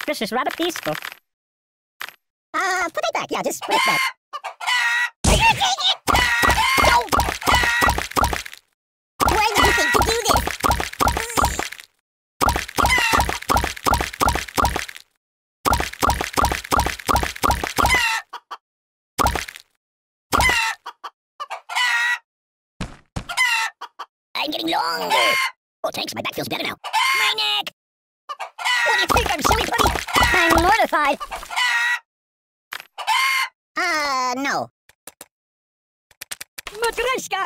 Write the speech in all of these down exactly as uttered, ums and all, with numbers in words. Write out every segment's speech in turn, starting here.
This is rather peaceful. Uh, put it back. Yeah, just put it back. Take it, take it! No! Why did you think to do this? I'm getting longer. Oh, thanks. My back feels better now. My neck! What do you think? I'm silly putty? I'm mortified. Uh, no. Matryoshka!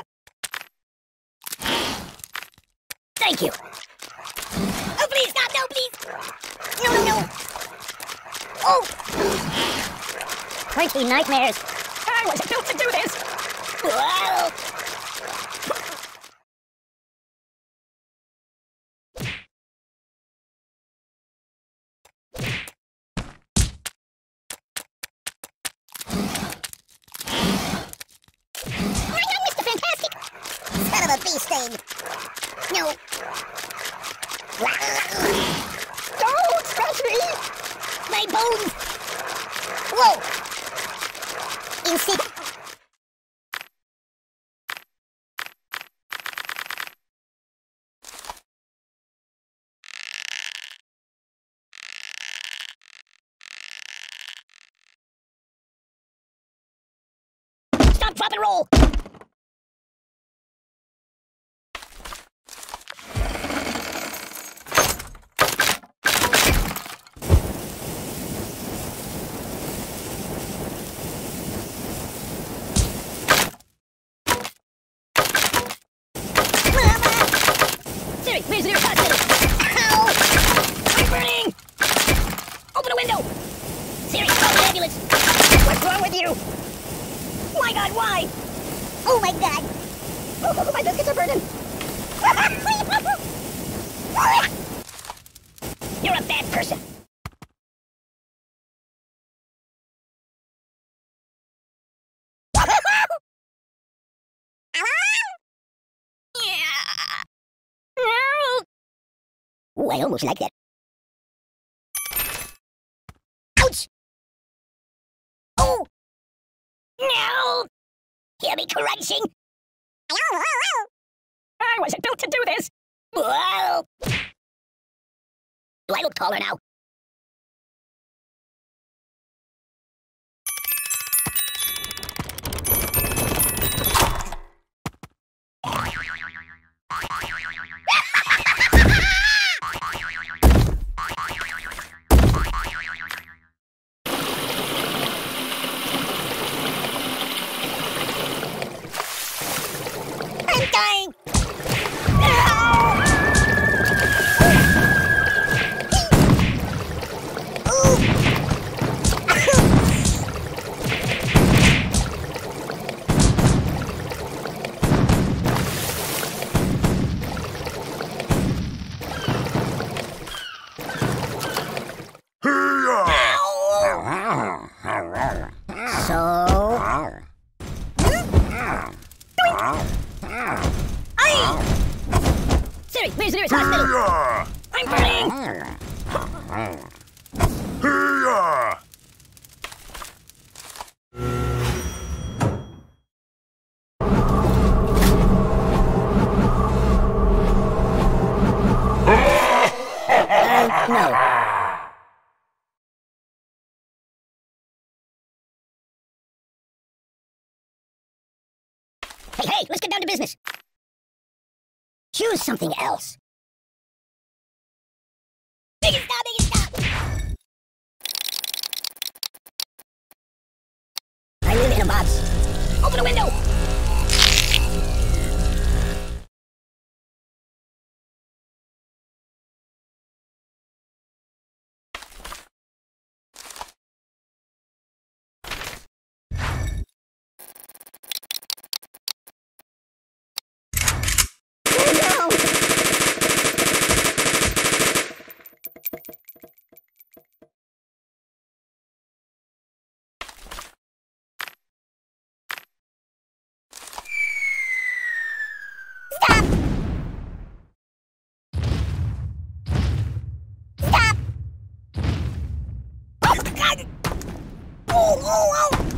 Thank you. Oh, please, stop! No, please! No, no, no! Oh! Crunchy nightmares. I wasn't built to do this! Whoa! Son of a bee sting! No! Don't scratch me! My bones! Whoa! Insi- Stop, drop, and roll! Siri, where's your hospital? Ow! I'm burning! Open a window! Siri, call the ambulance! What's wrong with you? My God, why? Oh my God! Oh, my biscuits are burning! You're a bad person! Ooh, I almost like that. Ouch! Oh! No! Hear me crunching? I wasn't built to do this! Whoa! Do I look taller now? I'm dying! So... Siri, where's the nearest hospital? I'm burning! Uh, no. Hey, hey, let's get down to business. Choose something else. Make it stop, make it stop! I live in a box. Open a window! Oh, oh, oh!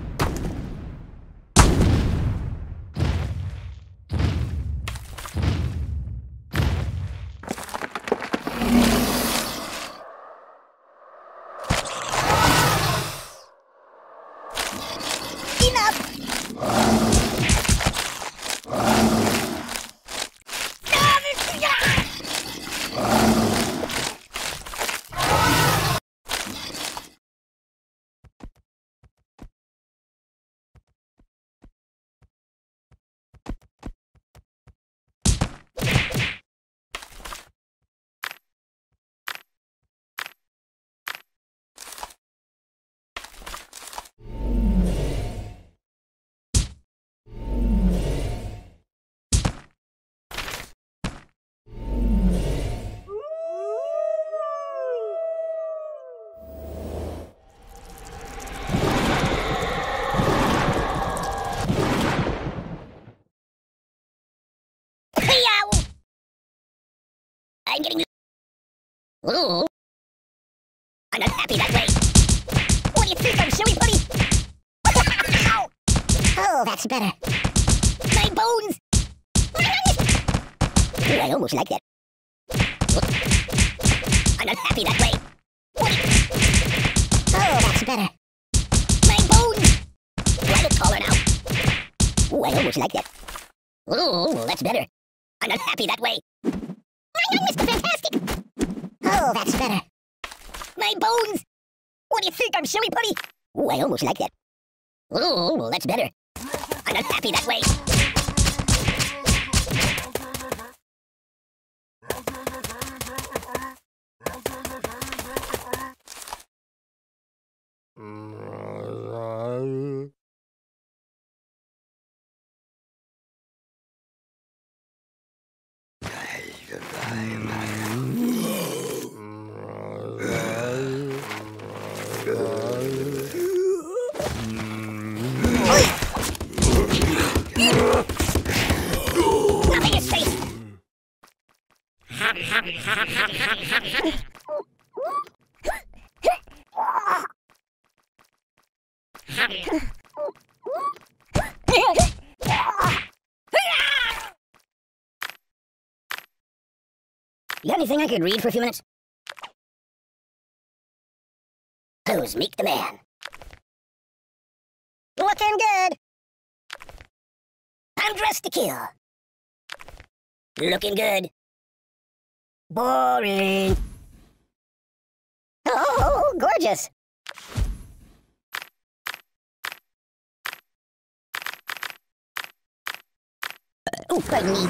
I'm getting... Ooh. I'm not happy that way. What do you think I'm silly putty? Oh, that's better. My bones! Ooh, I almost like that. I'm not happy that way. Oh, that's better. My bones! Do I look taller now? Ooh, I almost like that. Ooh, that's better. I'm not happy that way. I'm Mister Fantastic! Oh, that's better. My bones! What do you think, I'm silly putty? Ooh, I almost like that. Ooh, that's better. I'm not happy that way. Nothing is safe. You got anything I could read for a few minutes? Who's Meek the Man? Looking good. I'm dressed to kill. Looking good. Boring. Oh, gorgeous. Oh, pardon me.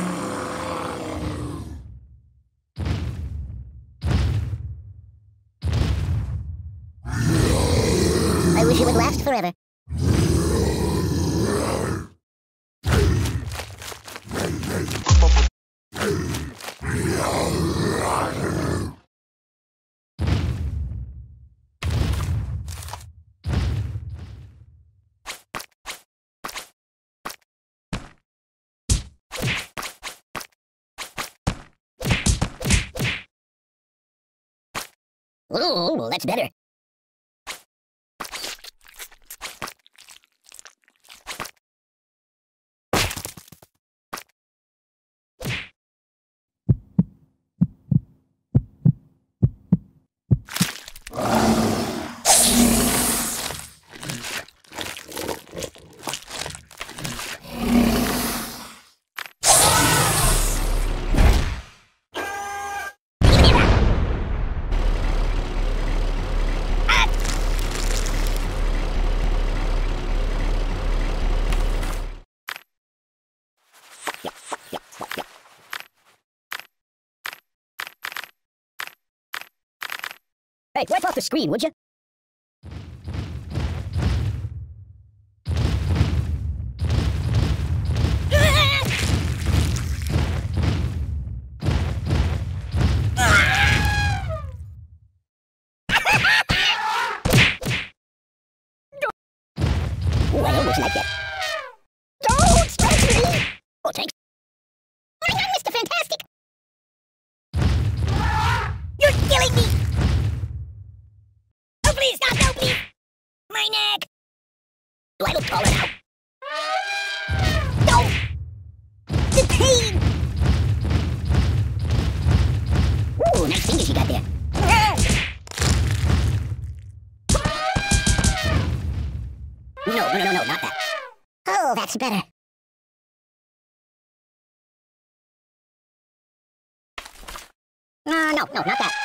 I wish it would last forever. Ooh, that's better. Hey, wipe off the screen, would you? Ooh, I almost like that. Don't strike me! Oh, thanks. I'm Mister Fantastic! You're killing me! Oh, please, stop, no, please! My neck! Do I look taller now? No! The pain! Ooh, nice fingers you got there. No, no, no, no, no, not that. Oh, that's better. Uh, no, no, not that.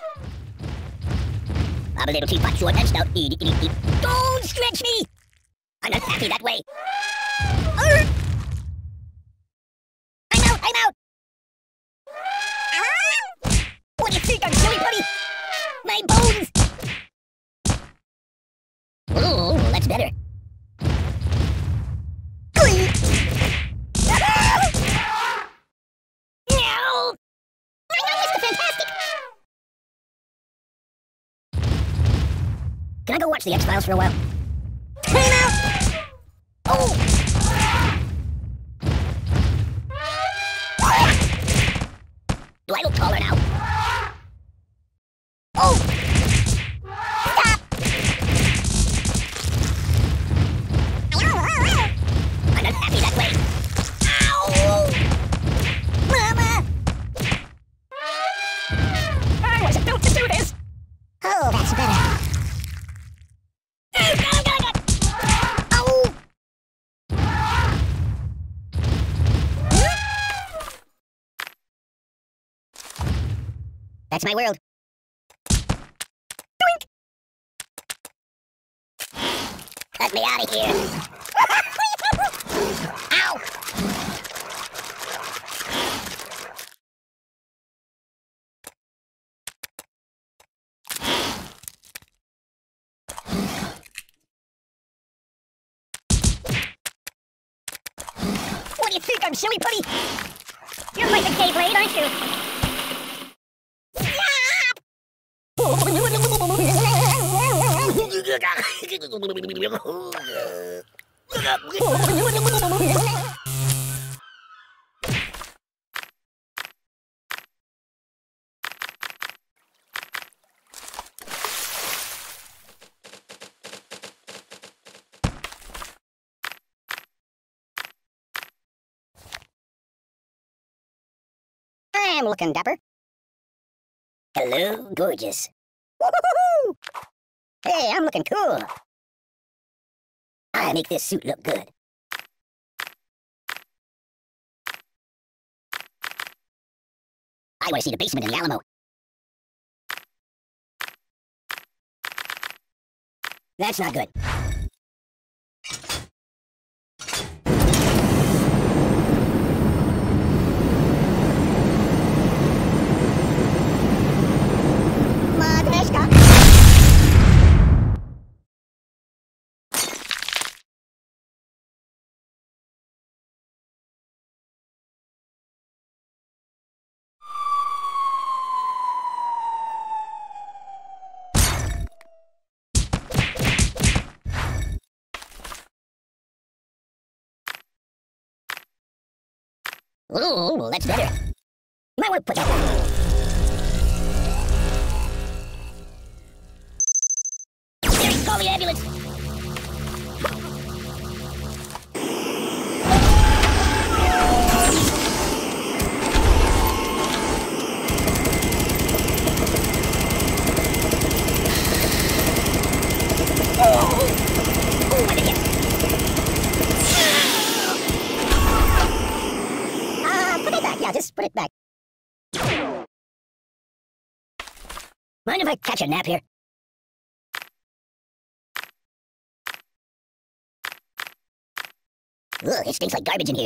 I'm a little teapot, short and stout. Eat, eat, eat, eat. Don't stretch me! I'm not happy that way. Arr! I'm out, I'm out! Ah! What do you think, I'm silly putty? My bones! Ooh, that's better. No! I know, Mister Fantastic! Can I go watch the X-Files for a while? Time out! Oh! Do I look taller now? Oh! Stop! I'm not happy that way. Ow! Mama! I wasn't built to do this! Oh, that's better. Oh, God, God, God. Ow! That's my world. Doink! Cut me out of here. Ow! What do you think, I'm silly putty? You're like the K-Blade, aren't you? I'm looking dapper. Hello, gorgeous. Woo-hoo-hoo! Hey, I'm looking cool. I make this suit look good. I want to see the basement in the Alamo. That's not good. Ooh, that's better. Might want to put that down. Jerry, call the ambulance. Oh, what did you? Yeah, just put it back. Mind if I catch a nap here? Ugh, it stinks like garbage in here.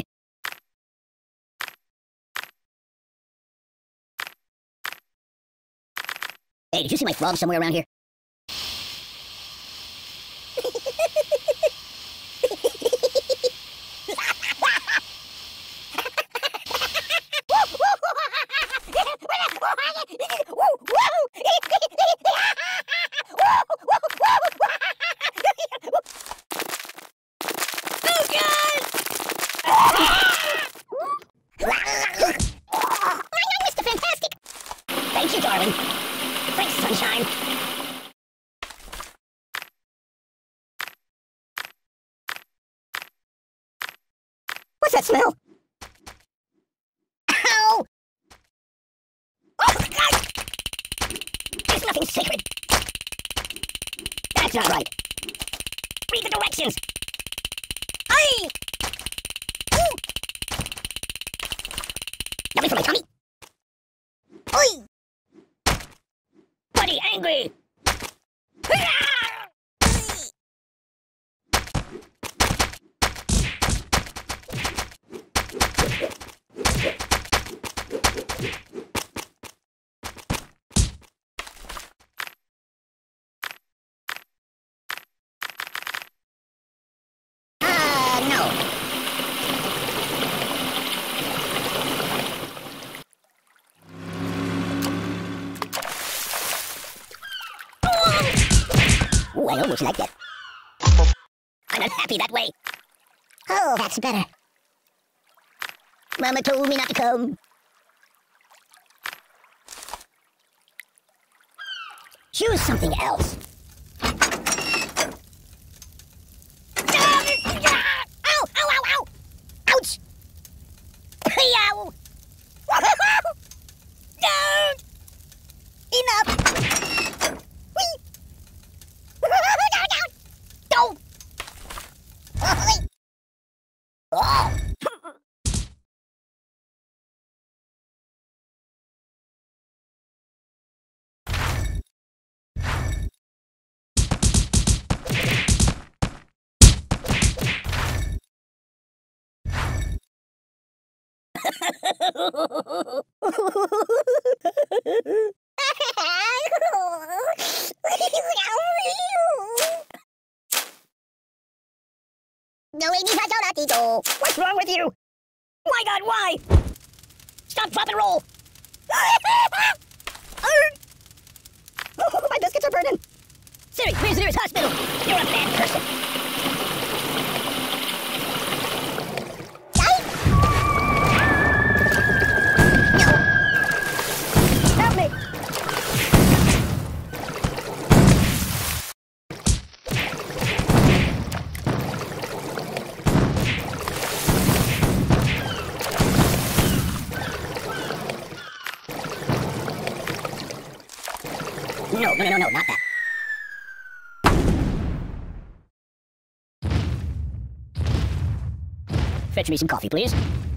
Hey, did you see my frog somewhere around here? Mister Fantastic! Thank you, darling. Thanks, sunshine. What's that smell? Ow! Oh, God! There's nothing sacred. That's not right. Read the directions. Aye! Ooh! Nothing for my tummy. Oi! Buddy, angry! Uh, no. Ooh, I almost like that. I'm not happy that way. Oh, that's better. Mama told me not to come. Choose something else. Ow! Ow! Ow! Ow! Ouch! Ow! No! Enough! Whee! Don't! Oh! What's wrong with you? My God, why? Stop, drop, and roll. Oh, my biscuits are burning. Siri, where's the nearest hospital? You're a bad person. No. Help me. No, no, no, no, not that. Fetch me some coffee, please.